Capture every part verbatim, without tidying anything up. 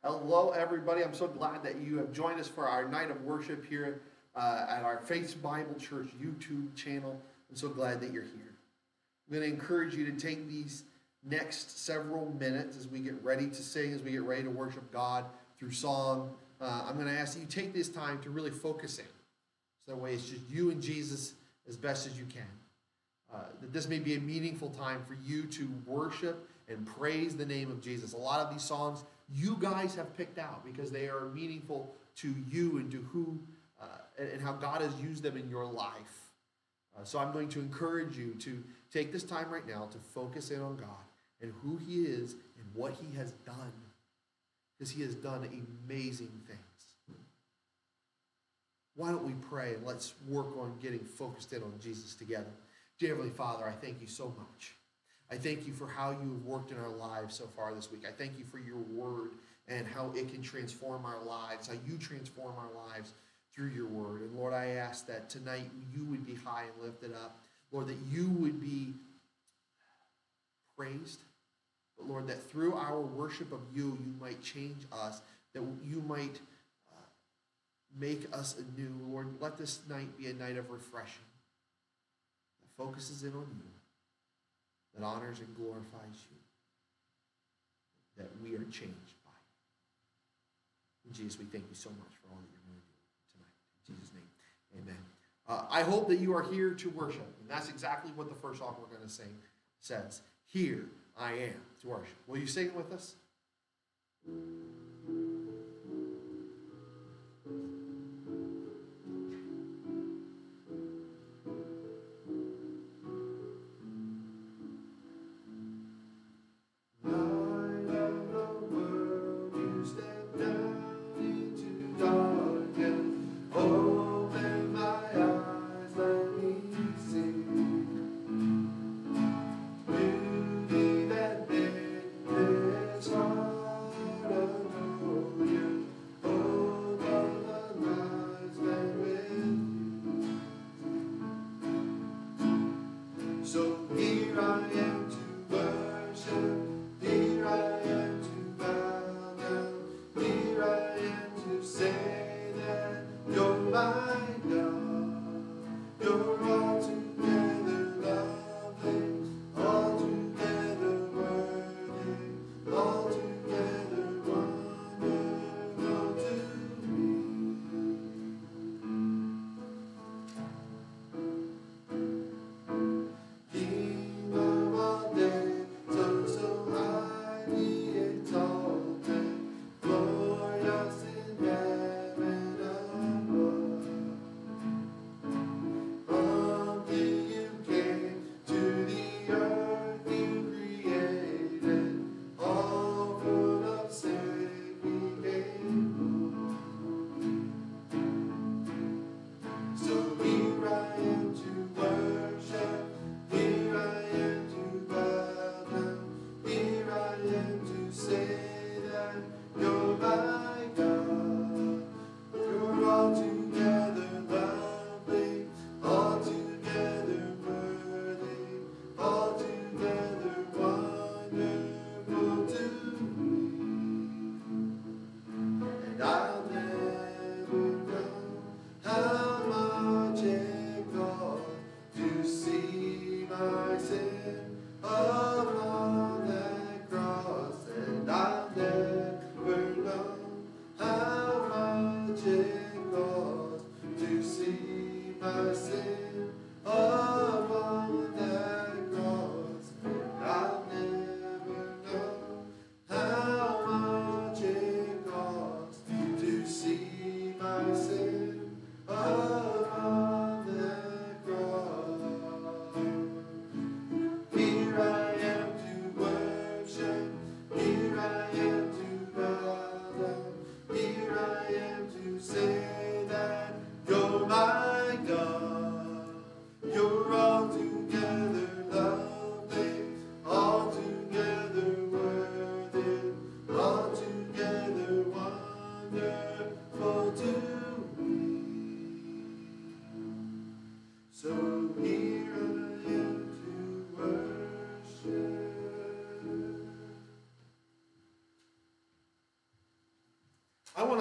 Hello, everybody. I'm so glad that you have joined us for our night of worship here uh, at our Faith Bible Church YouTube channel. I'm so glad that you're here. I'm going to encourage you to take these next several minutes as we get ready to sing, as we get ready to worship God through song. Uh, I'm going to ask that you take this time to really focus in. So that way it's just you and Jesus as best as you can. Uh, that this may be a meaningful time for you to worship and praise the name of Jesus. A lot of these songs you guys have picked out because they are meaningful to you and to who uh, and, and how God has used them in your life. Uh, so I'm going to encourage you to take this time right now to focus in on God and who He is and what He has done. Because He has done amazing things. Why don't we pray and let's work on getting focused in on Jesus together. Dear Heavenly Father, I thank you so much. I thank you for how you have worked in our lives so far this week. I thank you for your word and how it can transform our lives, how you transform our lives through your word. And Lord, I ask that tonight you would be high and lifted up. Lord, that you would be praised. But Lord, that through our worship of you, you might change us, that you might uh, make us anew. Lord, let this night be a night of refreshing that focuses in on you, that honors and glorifies you, that we are changed by you. And Jesus, we thank you so much for all that you're going to do tonight. In Jesus' name, amen. Uh, I hope that you are here to worship. And that's exactly what the first song we're going to sing says. Here I am to worship. Will you sing it with us?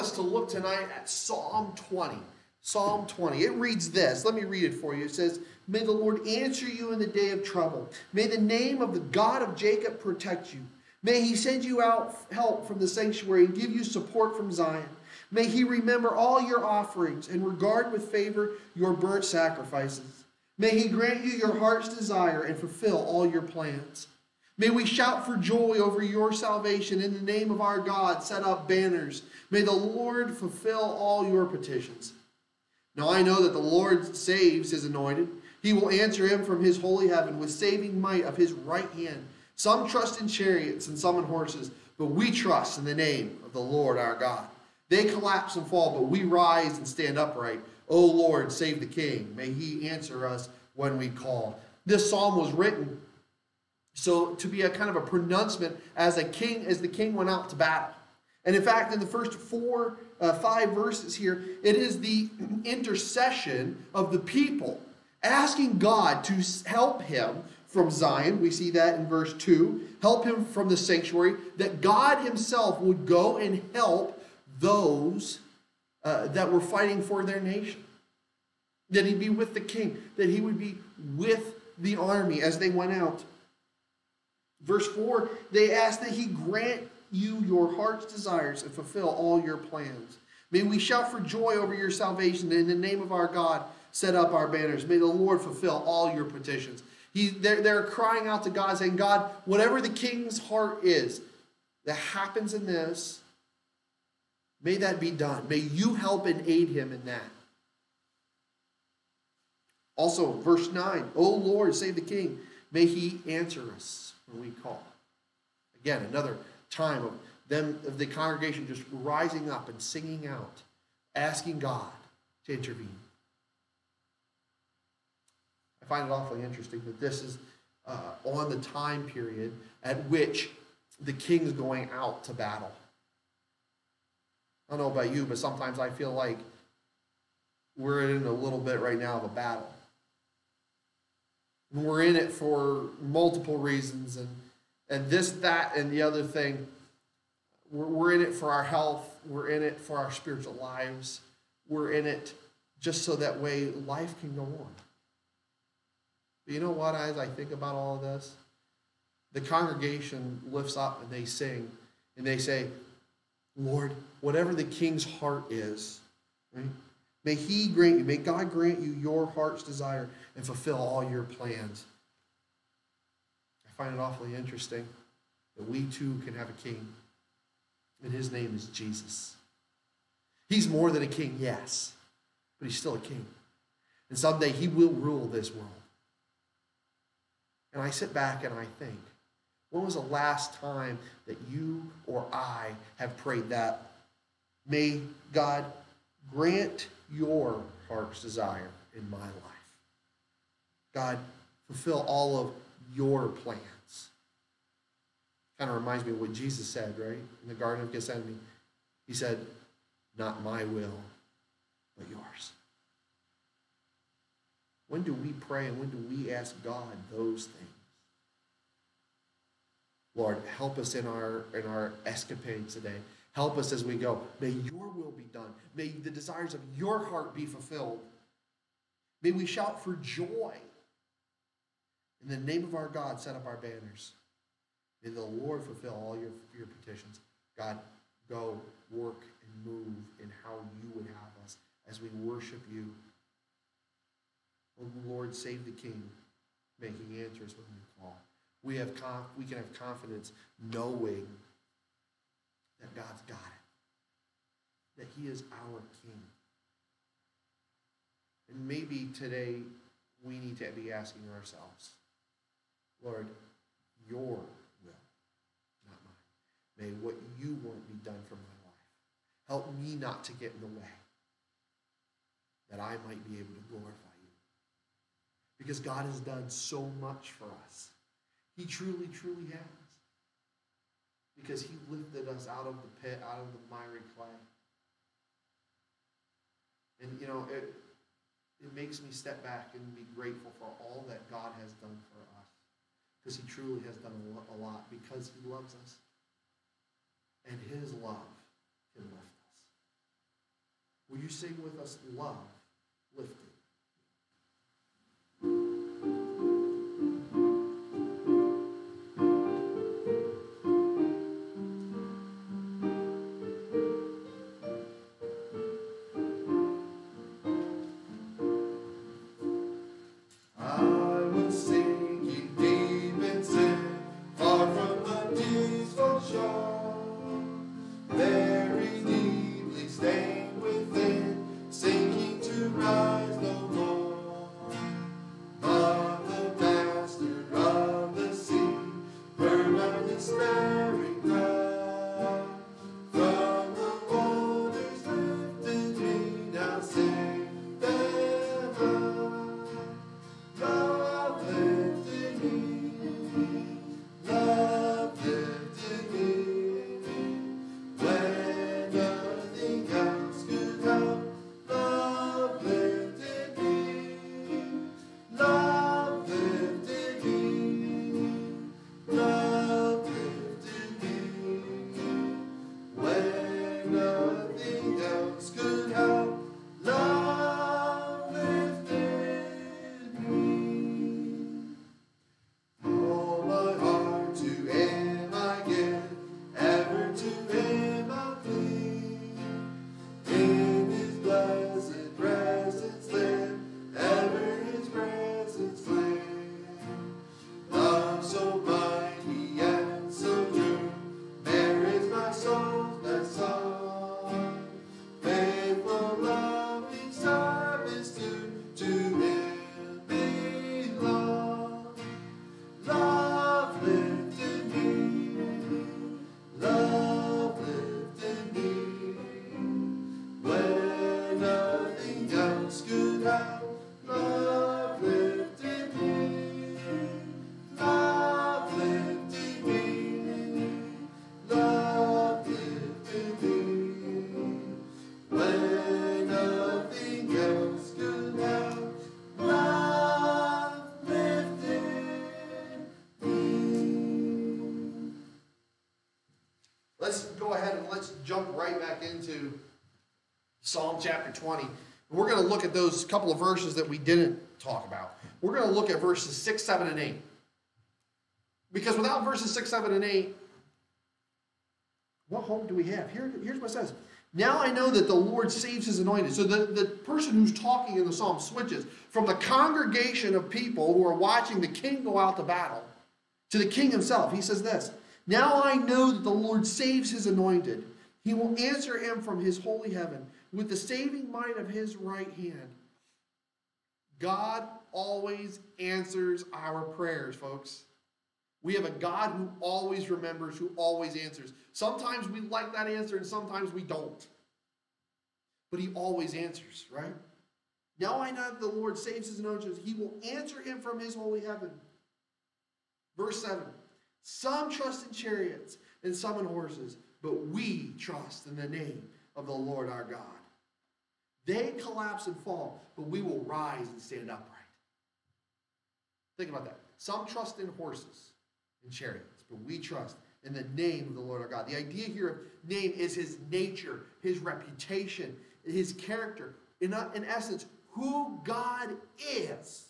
us to look tonight at Psalm twenty. Psalm twenty. It reads this. Let me read it for you. It says, "May the Lord answer you in the day of trouble. May the name of the God of Jacob protect you. May he send you out help from the sanctuary and give you support from Zion. May he remember all your offerings and regard with favor your burnt sacrifices. May he grant you your heart's desire and fulfill all your plans. May we shout for joy over your salvation. In the name of our God, set up banners. May the Lord fulfill all your petitions. Now I know that the Lord saves his anointed. He will answer him from his holy heaven with saving might of his right hand. Some trust in chariots and some in horses, but we trust in the name of the Lord our God. They collapse and fall, but we rise and stand upright. O Lord, save the king. May he answer us when we call." This psalm was written so to be a kind of a pronouncement as a king, as the king went out to battle. And in fact, in the first four, uh, five verses here, it is the intercession of the people asking God to help him from Zion. We see that in verse two. Help him from the sanctuary, that God himself would go and help those uh, that were fighting for their nation. That he'd be with the king, that he would be with the army as they went out. Verse four, they ask that he grant you your heart's desires and fulfill all your plans. May we shout for joy over your salvation, and in the name of our God, set up our banners. May the Lord fulfill all your petitions. He, they're, they're crying out to God, saying, God, whatever the king's heart is that happens in this, may that be done. May you help and aid him in that. Also, verse nine, O Lord, save the king. May he answer us when we call. Again, another time of them, of the congregation just rising up and singing out, asking God to intervene. I find it awfully interesting that this is uh, on the time period at which the king's going out to battle. I don't know about you, but sometimes I feel like we're in a little bit right now of a battle. And we're in it for multiple reasons, and, and this, that, and the other thing. We're, we're in it for our health. We're in it for our spiritual lives. We're in it just so that way life can go on. But you know what, as I think about all of this? The congregation lifts up and they sing, and they say, Lord, whatever the king's heart is, right? May he grant you, may God grant you your heart's desire and fulfill all your plans. I find it awfully interesting that we too can have a king, and his name is Jesus. He's more than a king, yes, but he's still a king. And someday he will rule this world. And I sit back and I think, when was the last time that you or I have prayed that? May God grant your heart's desire in my life. God, fulfill all of your plans. Kind of reminds me of what Jesus said, right? In the Garden of Gethsemane. He said, not my will, but yours. When do we pray and when do we ask God those things? Lord, help us in our, in our escapades today. Help us as we go. May your will be done. May the desires of your heart be fulfilled. May we shout for joy. In the name of our God, set up our banners. May the Lord fulfill all your, your petitions. God, go, work, and move in how you would have us as we worship you. Oh, Lord, save the king. May he answer us when we call. We have conf- we can have confidence knowing that God's got it, that he is our king. And maybe today we need to be asking ourselves, Lord, your will, not mine. May what you want be done for my life. Help me not to get in the way, that I might be able to glorify you. Because God has done so much for us. He truly, truly has. Because he lifted us out of the pit, out of the miry clay. And, you know, it, it makes me step back and be grateful for all that God has done for us. Because he truly has done a lot, because he loves us. And his love can lift us. Will you sing with us, Love Lifted? Jump right back into Psalm chapter twenty. We're going to look at those couple of verses that we didn't talk about. We're going to look at verses six, seven, and eight. Because without verses six, seven, and eight, what hope do we have? Here, here's what it says. Now I know that the Lord saves his anointed. So the, the person who's talking in the psalm switches from the congregation of people who are watching the king go out to battle to the king himself. He says this, now I know that the Lord saves his anointed. He will answer him from his holy heaven with the saving might of his right hand. God always answers our prayers, folks. We have a God who always remembers, who always answers. Sometimes we like that answer and sometimes we don't. But he always answers, right? Now I know that the Lord saves his anointed. He will answer him from his holy heaven. Verse seven. Some trust in chariots and some in horses, but we trust in the name of the Lord our God. They collapse and fall, but we will rise and stand upright. Think about that. Some trust in horses and chariots, but we trust in the name of the Lord our God. The idea here of name is his nature, his reputation, his character. In, in essence, who God is.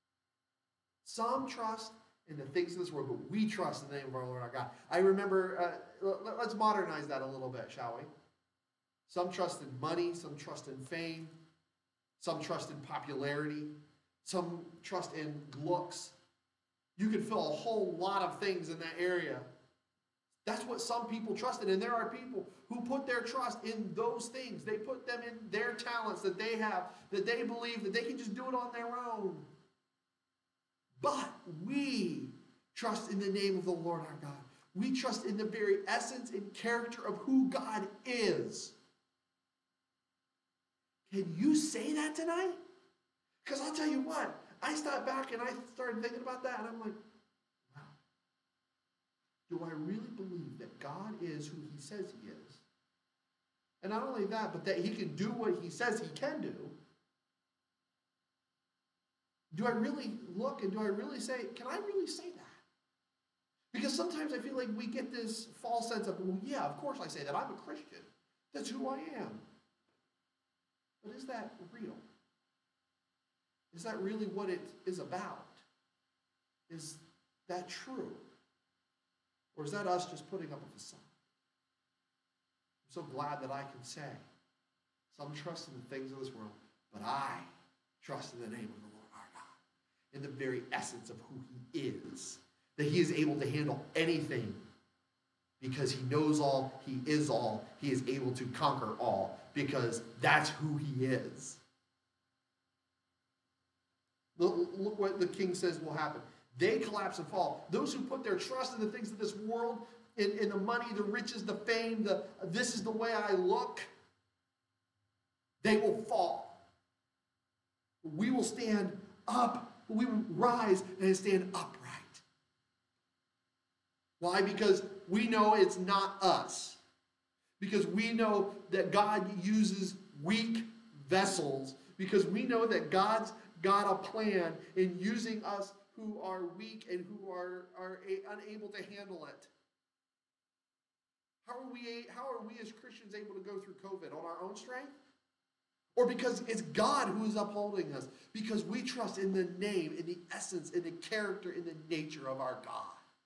Some trust in the things of this world, but we trust in the name of our Lord our God. I remember, uh, let's modernize that a little bit, shall we? Some trust in money, some trust in fame, some trust in popularity, some trust in looks. You can fill a whole lot of things in that area. That's what some people trust in, and there are people who put their trust in those things. They put them in their talents that they have, that they believe that they can just do it on their own. But we trust in the name of the Lord our God. We trust in the very essence and character of who God is. Can you say that tonight? Because I'll tell you what, I stopped back and I started thinking about that, and I'm like, wow. Do I really believe that God is who he says he is? And not only that, but that he can do what he says he can do. Do I really look and do I really say, can I really say that? Because sometimes I feel like we get this false sense of, well, yeah, of course I say that. I'm a Christian. That's who I am. But is that real? Is that really what it is about? Is that true? Or is that us just putting up a facade? I'm so glad that I can say, some trust in the things of this world, but I trust in the name of the Lord our God, in the very essence of who he is, that he is able to handle anything because he knows all, he is all, he is able to conquer all, because that's who he is. Look, look what the king says will happen. They collapse and fall. Those who put their trust in the things of this world, in, in the money, the riches, the fame, the this is the way I look, they will fall. We will stand up. We will rise and stand upright. Why? Because we know it's not us. Because we know that God uses weak vessels. Because we know that God's got a plan in using us who are weak and who are, are a, unable to handle it. How are we, how are we as Christians able to go through COVID? On our own strength? Or because it's God who is upholding us? Because we trust in the name, in the essence, in the character, in the nature of our God.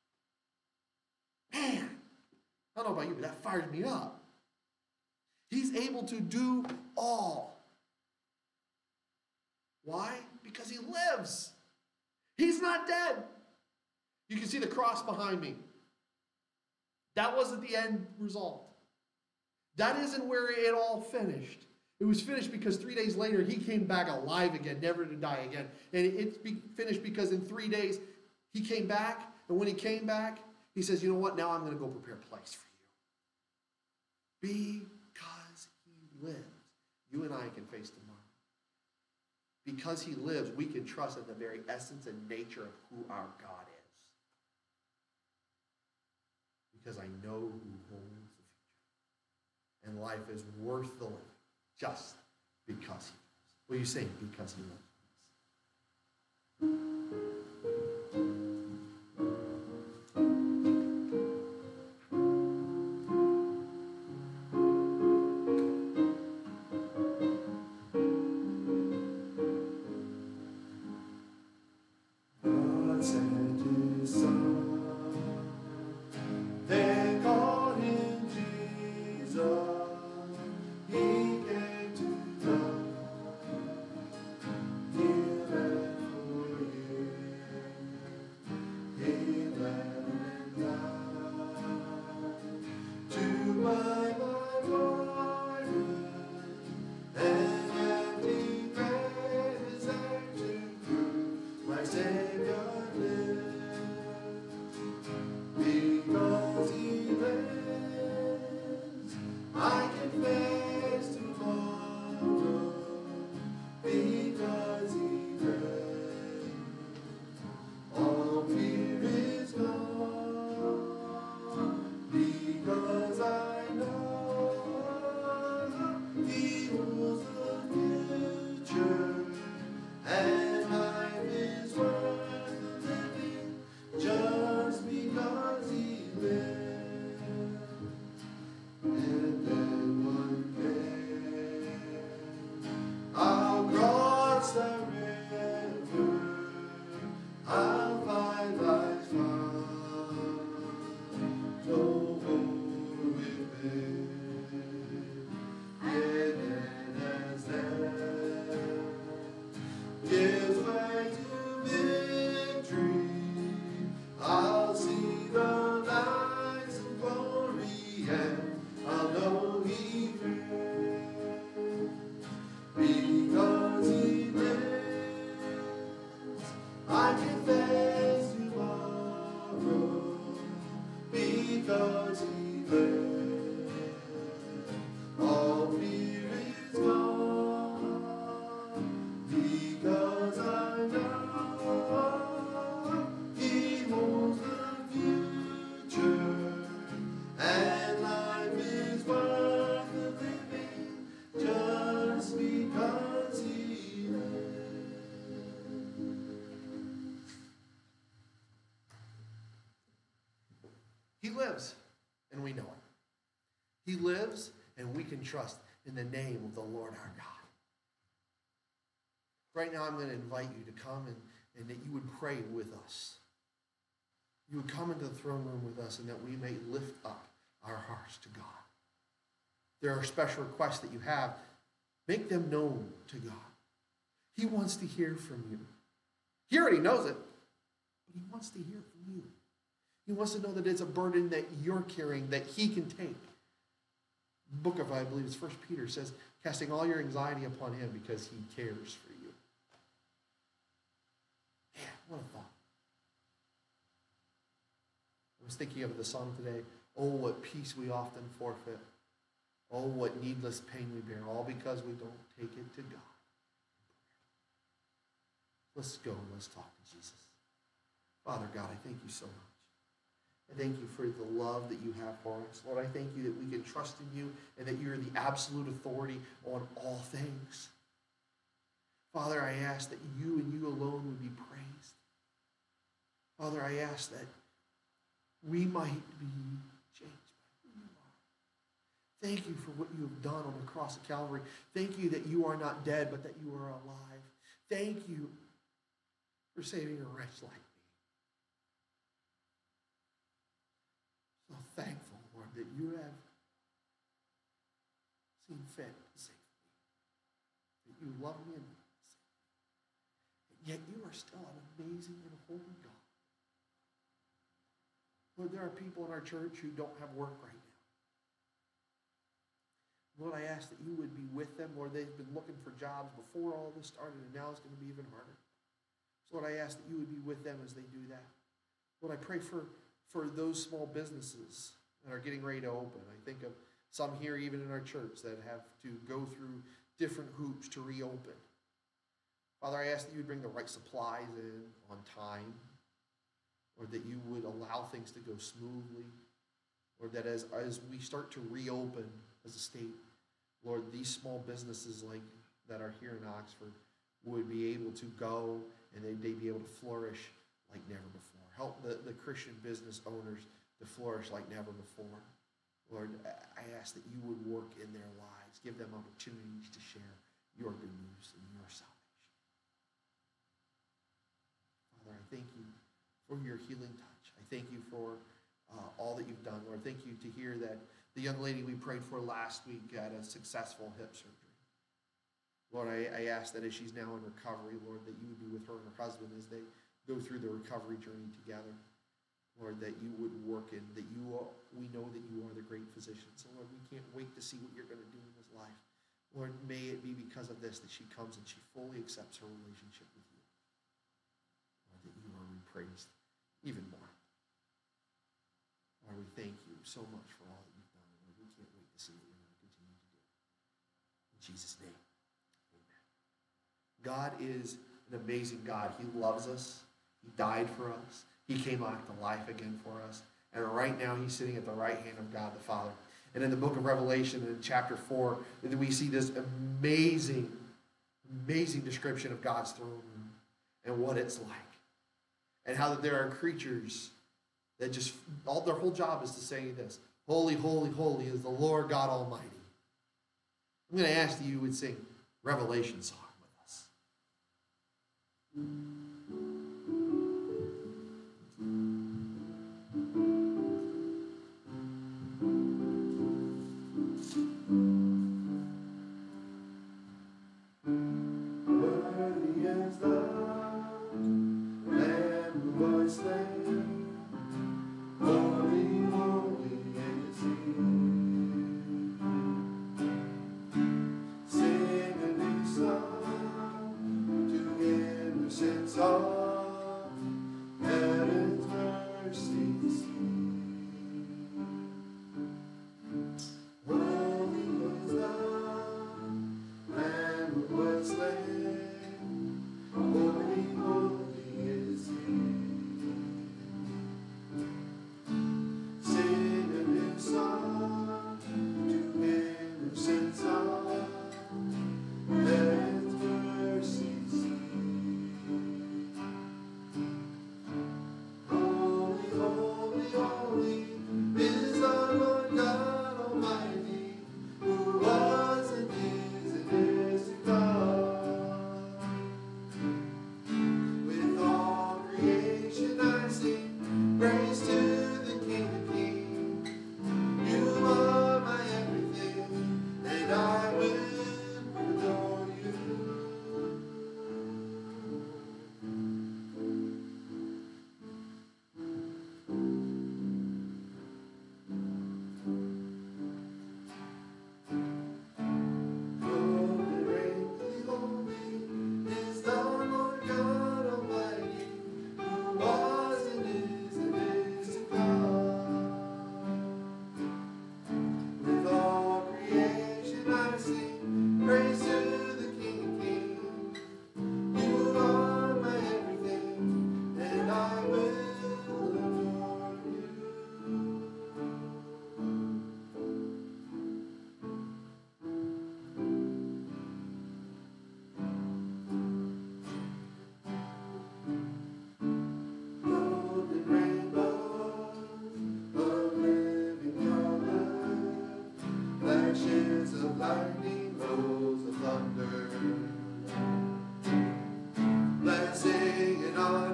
Man, I don't know about you, but that fires me up. He's able to do all. Why? Because he lives. He's not dead. You can see the cross behind me. That wasn't the end result. That isn't where it all finished. It was finished because three days later he came back alive again, never to die again. And it's finished because in three days he came back, and when he came back, he says, you know what, now I'm going to go prepare a place for you. Because he lives, you and I can face tomorrow. Because he lives, we can trust in the very essence and nature of who our God is. Because I know who holds the future. And life is worth the living just because he lives. Will you sing, because he lives? He lives, and we know it. He lives, and we can trust in the name of the Lord our God. Right now I'm going to invite you to come and, and that you would pray with us. You would come into the throne room with us and that we may lift up our hearts to God. There are special requests that you have. Make them known to God. He wants to hear from you. He already knows it, but he wants to hear from you. He wants to know that it's a burden that you're carrying, that he can take. The book of, I believe it's First Peter, says, casting all your anxiety upon him because he cares for you. Man, what a thought. I was thinking of the song today, oh, what peace we often forfeit. Oh, what needless pain we bear, all because we don't take it to God. Let's go and let's talk to Jesus. Father God, I thank you so much. I thank you for the love that you have for us. Lord, I thank you that we can trust in you and that you are the absolute authority on all things. Father, I ask that you and you alone would be praised. Father, I ask that we might be changed by who you are. Thank you for what you have done on the cross of Calvary. Thank you that you are not dead, but that you are alive. Thank you for saving a wretch like me. So thankful, Lord, that you have seen fit to save me. That you love me enough to save me. And yet you are still an amazing and holy God. Lord, there are people in our church who don't have work right now. Lord, I ask that you would be with them. Lord, they've been looking for jobs before all this started, and now it's going to be even harder. So Lord, I ask that you would be with them as they do that. Lord, I pray for, for those small businesses that are getting ready to open. I think of some here even in our church that have to go through different hoops to reopen. Father, I ask that you would bring the right supplies in on time, or that you would allow things to go smoothly, or that as, as we start to reopen as a state, Lord, these small businesses like that are here in Oxford would be able to go and they'd, they'd be able to flourish like never before. Help the, the Christian business owners to flourish like never before. Lord, I ask that you would work in their lives, give them opportunities to share your good news and your salvation. Father, I thank you for your healing touch. I thank you for uh, all that you've done. Lord, thank you to hear that the young lady we prayed for last week had a successful hip surgery. Lord, I, I ask that as she's now in recovery, Lord, that you would be with her and her husband as they go through the recovery journey together. Lord, that you would work in, that you are, we know that you are the great physician. So, Lord, we can't wait to see what you're going to do in his life. Lord, may it be because of this that she comes and she fully accepts her relationship with you. Lord, that you are praised even more. Lord, we thank you so much for all that you've done. Lord, we can't wait to see what you're going to continue to do. In Jesus' name, amen. God is an amazing God. He loves us. He died for us. He came back to life again for us. And right now, he's sitting at the right hand of God the Father. And in the book of Revelation, in chapter four, we see this amazing, amazing description of God's throne room and what it's like. And how that there are creatures that just, all their whole job is to say this: holy, holy, holy is the Lord God Almighty. I'm going to ask that you would sing Revelation song with us. Worthy is the Lamb who was slain. Holy, holy is he. Sing a new song to him who sent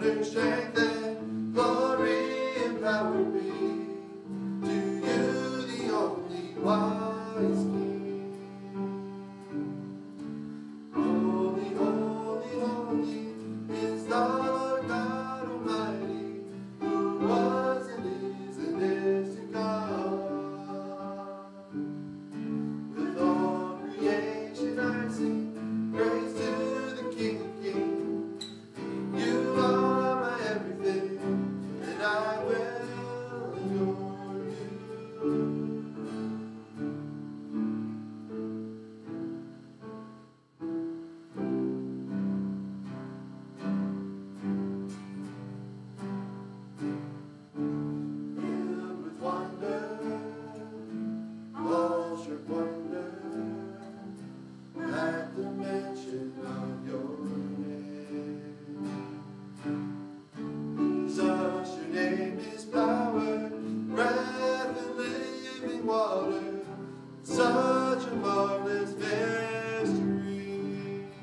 honor, strength, and glory and power be to you, the only wise King. Holy, holy, holy is the Lord God Almighty, who was and is and is to come. With all creation I sing praise to the King of Kings. You are my everything, and I will adore you. Filled with wonder, awestruck wonder, at the mention of your name. Jesus, your name is power, breath and living water, such a marvelous mystery.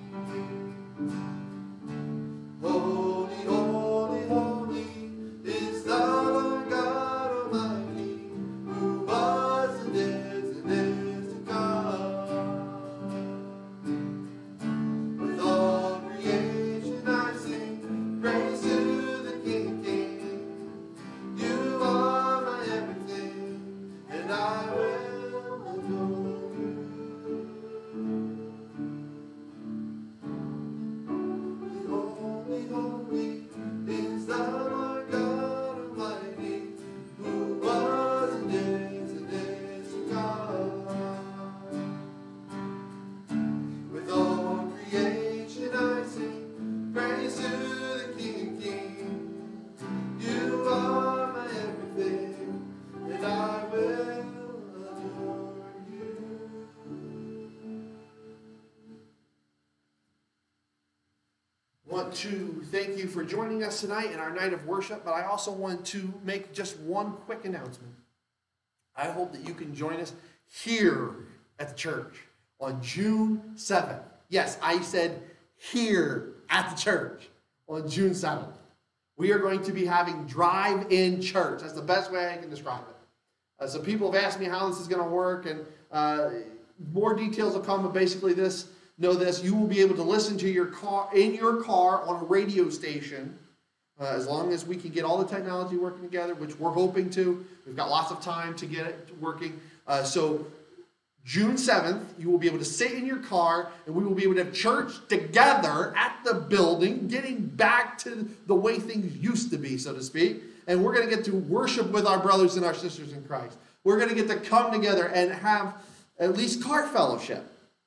Holy, holy, holy is the Lord God Almighty, who was and is and is to come. With all creation I sing praise to the King of Kings. You are my everything, and I will adore you. Holy, holy is the Lord God Almighty, who was and is and is to come. With all creation I sing praise to the King of Kings. You are my everything, and I will adore you. Want to thank you for joining us tonight in our night of worship, but I also want to make just one quick announcement. I hope that you can join us here at the church on June seventh. Yes, I said here at the church on June seventh. We are going to be having drive-in church. That's the best way I can describe it. Uh, so people have asked me how this is going to work, and uh, more details will come, but basically this, know this, you will be able to listen to your car, in your car on a radio station, uh, as long as we can get all the technology working together, which we're hoping to. We've got lots of time to get it working. Uh, so June seventh, you will be able to sit in your car, and we will be able to have church together at the building, getting back to the way things used to be, so to speak. And we're going to get to worship with our brothers and our sisters in Christ. We're going to get to come together and have at least car fellowship.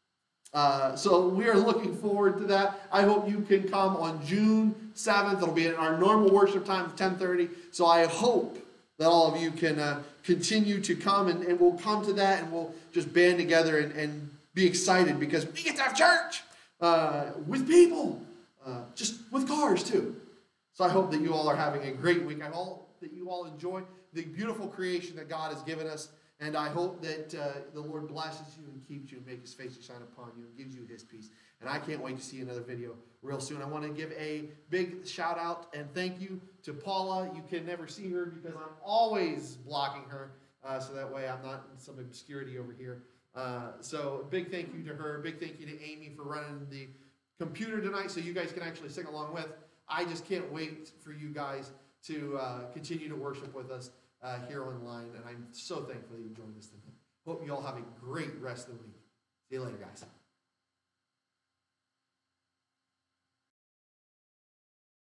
Uh, so we are looking forward to that. I hope you can come on June seventh. It'll be at our normal worship time of ten thirty. So I hope that all of you can uh, continue to come, and, and we'll come to that, and we'll just band together and, and be excited because we get to have church uh, with people, uh, just with cars too. So I hope that you all are having a great week. I hope that you all enjoy the beautiful creation that God has given us. And I hope that uh, the Lord blesses you and keeps you and makes his face to shine upon you and gives you his peace. And I can't wait to see another video real soon. I want to give a big shout out and thank you to Paula. You can never see her because I'm always blocking her. Uh, so that way I'm not in some obscurity over here. Uh, so big thank you to her. Big thank you to Amy for running the computer tonight so you guys can actually sing along with. I just can't wait for you guys to uh, continue to worship with us Uh, here online, and I'm so thankful that you joined us tonight. Hope you all have a great rest of the week. See you later, guys.